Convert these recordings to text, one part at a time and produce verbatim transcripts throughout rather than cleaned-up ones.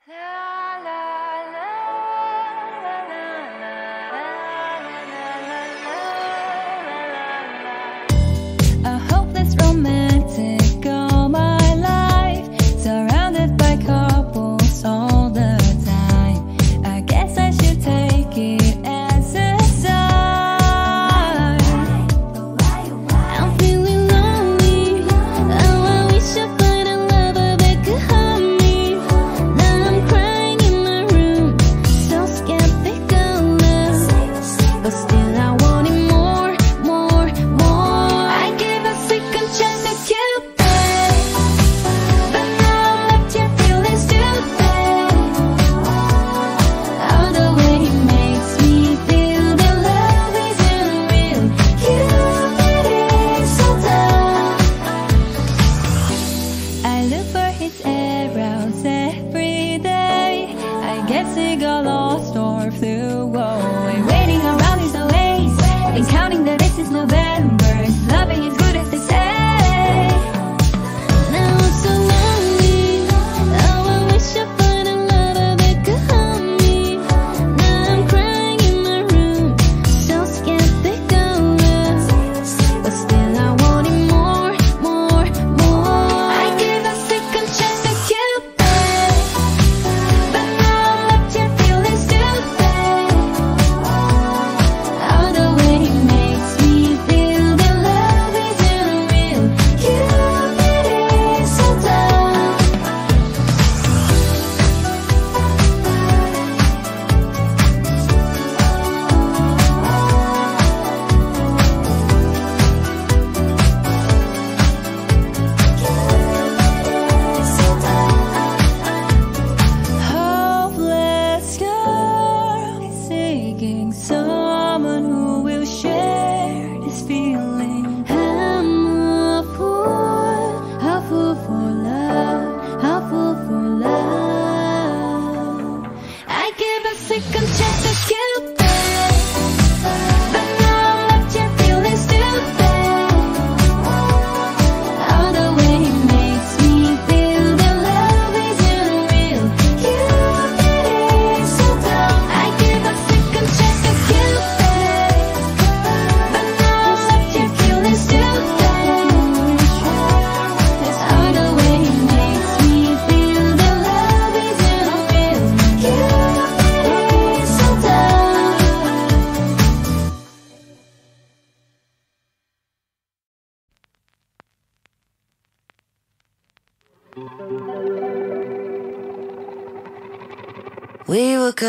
We were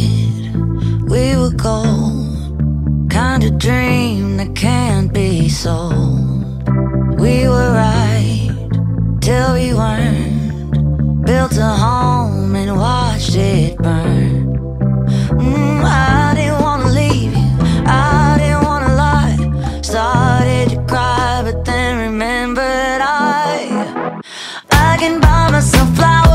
good, we were gold, kind of dream that can't be sold. We were right till we weren't, built a home and watched it burn. mm, I didn't wanna leave you, I didn't wanna lie. Started to cry but then remembered I I can buy myself flowers,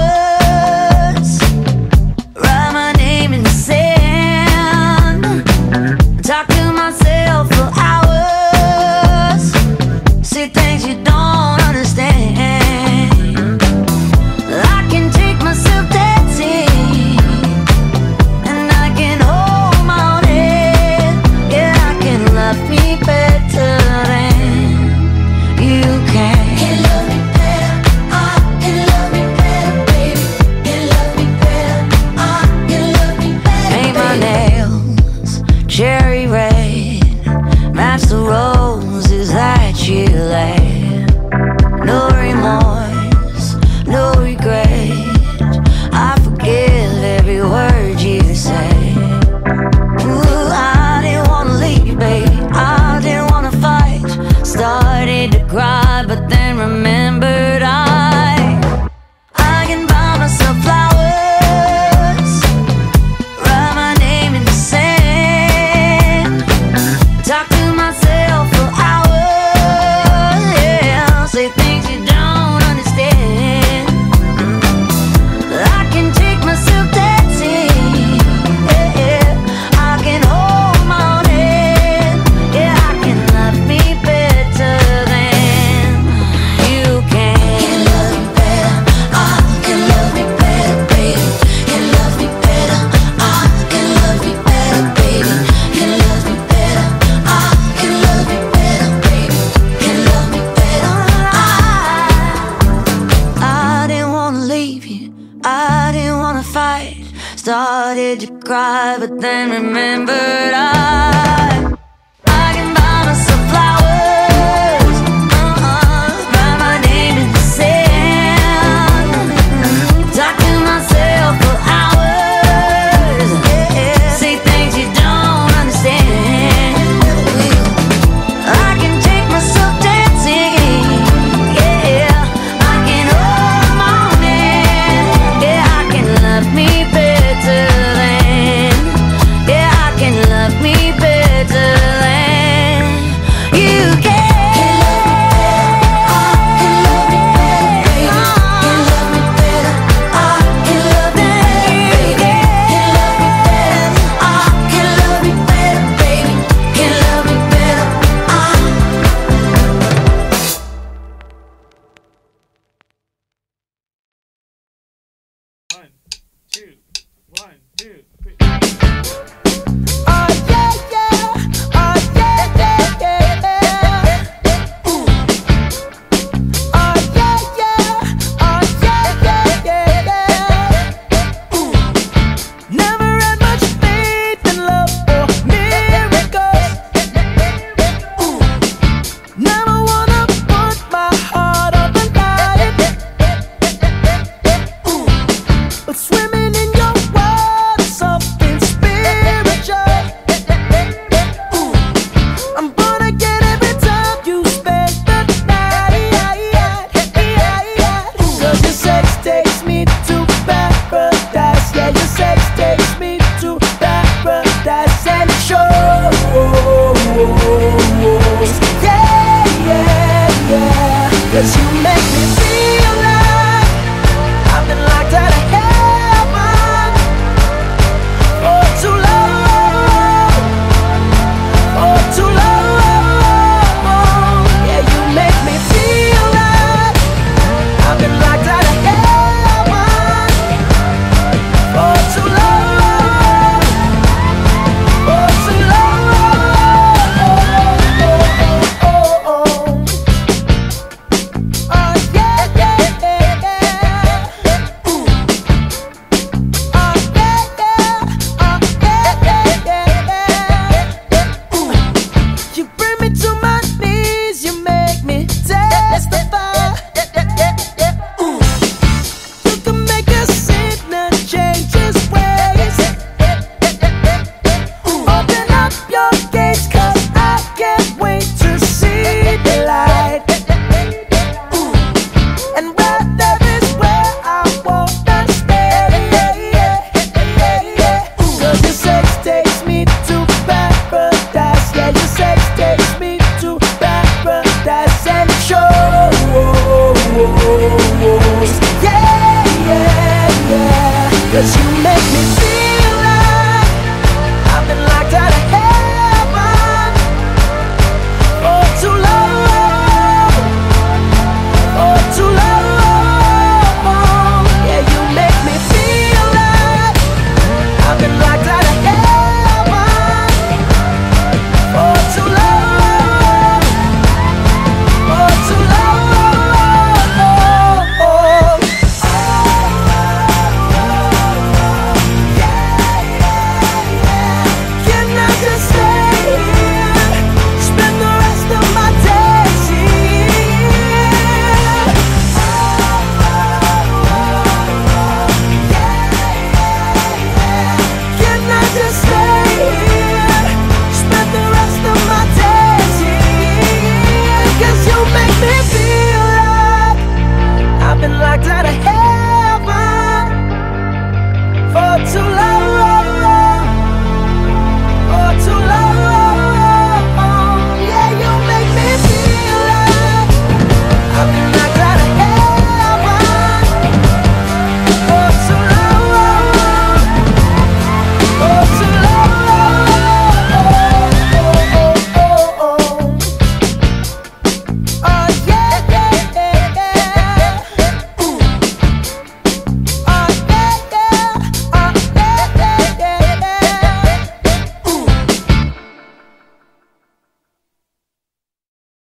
talk to myself for hours, see things you don't understand. I can take myself dancing, and I can hold my own head. Yeah, I can love me better than you can. Can love me better, I can love me better, baby. Can love me better, I can love me better. Paint my nails cherry red, match the roses that you laid. No remorse, no regret, I forgive every word you say. Ooh, I didn't wanna leave, baby, I didn't wanna fight. Started to cry but then remembered I I can buy myself flowers, write my name in the sand, talk to myself for hours, yeah, say things you don't understand. I can take myself dancing, yeah, yeah. I can hold my own head, yeah, I can love me better than you can. Can love me better, I can love me better, you. I didn't wanna fight, started to cry, but then remembered I I can buy myself flowers, uh-uh, write my name in the sand, talk to myself for hours, yeah, say things you don't understand. I can take myself dancing, yeah, I can hold the morning, yeah, I can love me better than, yeah, I can love me better than you can. One, two, one, two, three. Oh yeah, yeah. Oh yeah, yeah, yeah, yeah. Ooh. Oh yeah, yeah. Oh yeah, yeah, yeah, yeah. Ooh. Never had much faith in love or miracles. Ooh. Never wanna put my heart on the line. Ooh. But swimming in your world is something spiritual. Ooh. I'm gonna get every time you spend the night. Cause your sex takes me to paradise. Yeah, your sex takes me to paradise and shows. Yeah, yeah, yeah. Cause you make me feel like I've been locked out of heaven for too long, for too long. Yeah, you make me feel like I've been locked out of heaven for too long, for too long. Oh, oh, oh, oh. Oh yeah, yeah, yeah, yeah. Ooh. Oh yeah, yeah. Oh yeah, yeah, yeah, yeah. Ooh. You bring me to my knees, you make me testify. Ooh. You can make a sinner change his ways. Ooh. Open up your gates, 'cause I can't wait to see the light. Ooh. And right there is where I wanna stay. Cause your sex takes me to paradise. Yeah, your sex takes me to paradise and shows. Yeah, yeah, yeah. Cause you make me feel like I've been locked out of heaven for too long, for too long. Yeah, you make me feel like I've been locked out of heaven for too long, for too long. Can I just stay here, spend the rest of my days here? Can I just stay here, spend the rest of my days here? 'Cause you make me feel like I've been locked out of heaven for too long.